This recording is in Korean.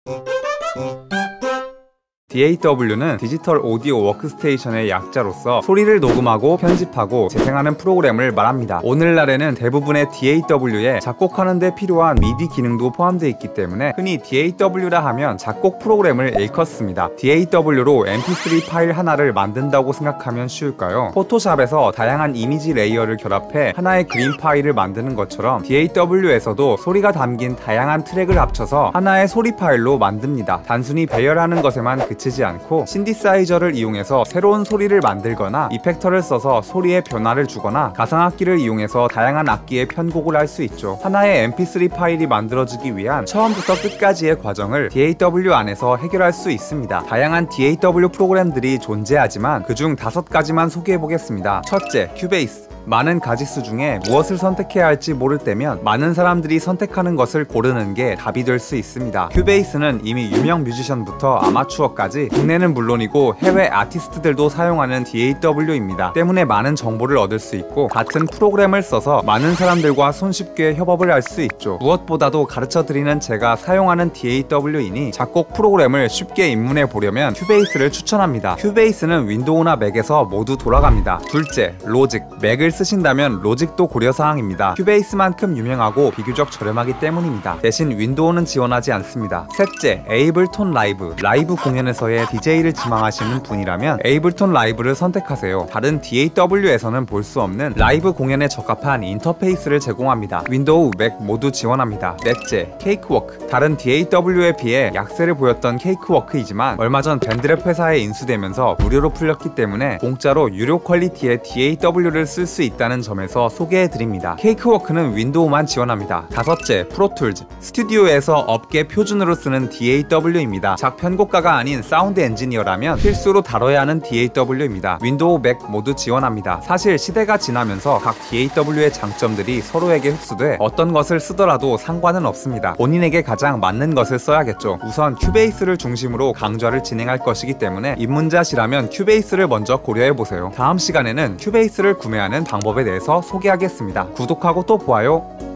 DAW는 디지털 오디오 워크스테이션의 약자로서 소리를 녹음하고 편집하고 재생하는 프로그램을 말합니다. 오늘날에는 대부분의 DAW에 작곡하는 데 필요한 미디 기능도 포함되어 있기 때문에 흔히 DAW라 하면 작곡 프로그램을 일컫습니다. DAW로 mp3 파일 하나를 만든다고 생각하면 쉬울까요? 포토샵에서 다양한 이미지 레이어를 결합해 하나의 그림 파일을 만드는 것처럼 DAW에서도 소리가 담긴 다양한 트랙을 합쳐서 하나의 소리 파일로 만듭니다. 단순히 배열하는 것에만 그치지 않고 신디사이저를 이용해서 새로운 소리를 만들거나 이펙터를 써서 소리에 변화를 주거나 가상악기를 이용해서 다양한 악기의 편곡을 할 수 있죠. 하나의 mp3 파일이 만들어지기 위한 처음부터 끝까지의 과정을 DAW 안에서 해결할 수 있습니다. 다양한 DAW 프로그램들이 존재하지만 그중 5가지만 소개해보겠습니다. 첫째, 큐베이스. 많은 가짓수 중에 무엇을 선택해야 할지 모를 때면 많은 사람들이 선택하는 것을 고르는 게 답이 될 수 있습니다. 큐베이스는 이미 유명 뮤지션부터 아마추어까지 국내는 물론이고 해외 아티스트들도 사용하는 DAW입니다. 때문에 많은 정보를 얻을 수 있고 같은 프로그램을 써서 많은 사람들과 손쉽게 협업을 할 수 있죠. 무엇보다도 가르쳐드리는 제가 사용하는 DAW이니 작곡 프로그램을 쉽게 입문해 보려면 큐베이스를 추천합니다. 큐베이스는 윈도우나 맥에서 모두 돌아갑니다. 둘째, 로직. 맥을 쓰신다면 로직도 고려사항입니다. 큐베이스만큼 유명하고 비교적 저렴하기 때문입니다. 대신 윈도우는 지원하지 않습니다. 셋째, 에이블톤 라이브. 라이브 공연에서의 DJ를 지망하시는 분이라면 에이블톤 라이브를 선택하세요. 다른 DAW에서는 볼 수 없는 라이브 공연에 적합한 인터페이스를 제공합니다. 윈도우, 맥 모두 지원합니다. 넷째, 케이크워크. 다른 DAW에 비해 약세를 보였던 케이크워크이지만 얼마 전 밴드랩 회사에 인수되면서 무료로 풀렸기 때문에 공짜로 유료 퀄리티의 DAW를 쓸 수 있다는 점에서 소개해드립니다. 케이크워크는 윈도우만 지원합니다. 다섯째, 프로툴즈. 스튜디오에서 업계 표준으로 쓰는 DAW입니다. 작편곡가가 아닌 사운드 엔지니어라면 필수로 다뤄야 하는 DAW입니다. 윈도우, 맥 모두 지원합니다. 사실 시대가 지나면서 각 DAW의 장점들이 서로에게 흡수돼 어떤 것을 쓰더라도 상관은 없습니다. 본인에게 가장 맞는 것을 써야겠죠. 우선 큐베이스를 중심으로 강좌를 진행할 것이기 때문에 입문자시라면 큐베이스를 먼저 고려해보세요. 다음 시간에는 큐베이스를 구매하는 방법에 대해서 소개하겠습니다. 구독하고 또 보아요.